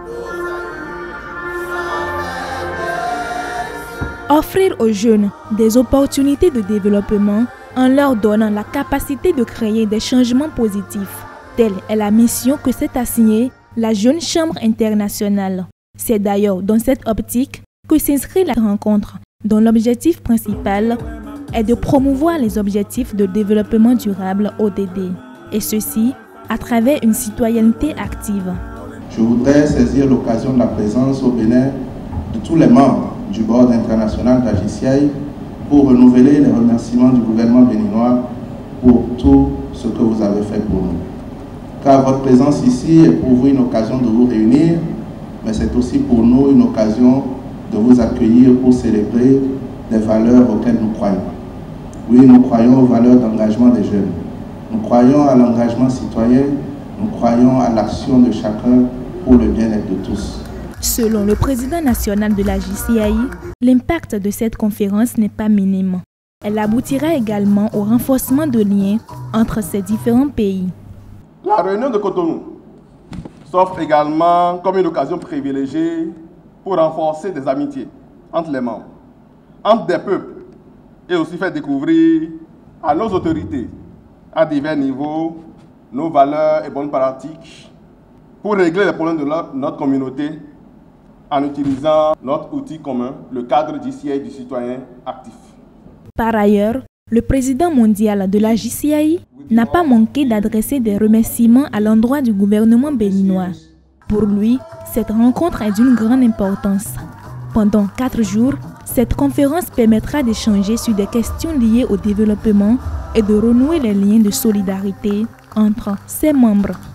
Offrir aux jeunes des opportunités de développement en leur donnant la capacité de créer des changements positifs. Telle est la mission que s'est assignée la Jeune Chambre internationale. C'est d'ailleurs dans cette optique que s'inscrit la rencontre, dont l'objectif principal est de promouvoir les objectifs de développement durable ODD, et ceci à travers une citoyenneté active. Je voudrais saisir l'occasion de la présence au Bénin de tous les membres du Board international d'AJCI pour renouveler les remerciements du gouvernement béninois pour tout ce que vous avez fait pour nous. Car votre présence ici est pour vous une occasion de vous réunir, mais c'est aussi pour nous une occasion de vous accueillir pour célébrer des valeurs auxquelles nous croyons. Oui, nous croyons aux valeurs d'engagement des jeunes. Nous croyons à l'engagement citoyen, nous croyons à l'action de chacun pour le bien-être de tous. Selon le président national de la JCI, l'impact de cette conférence n'est pas minime. Elle aboutira également au renforcement de liens entre ces différents pays. La réunion de Cotonou s'offre également comme une occasion privilégiée pour renforcer des amitiés entre les membres, entre des peuples, et aussi faire découvrir à nos autorités, à divers niveaux, nos valeurs et bonnes pratiques pour régler les problèmes de notre communauté en utilisant notre outil commun, le cadre JCI du citoyen actif. Par ailleurs, le président mondial de la JCI n'a pas manqué d'adresser des remerciements à l'endroit du gouvernement béninois. Pour lui, cette rencontre est d'une grande importance. Pendant 4 jours, cette conférence permettra d'échanger sur des questions liées au développement et de renouer les liens de solidarité entre ses membres.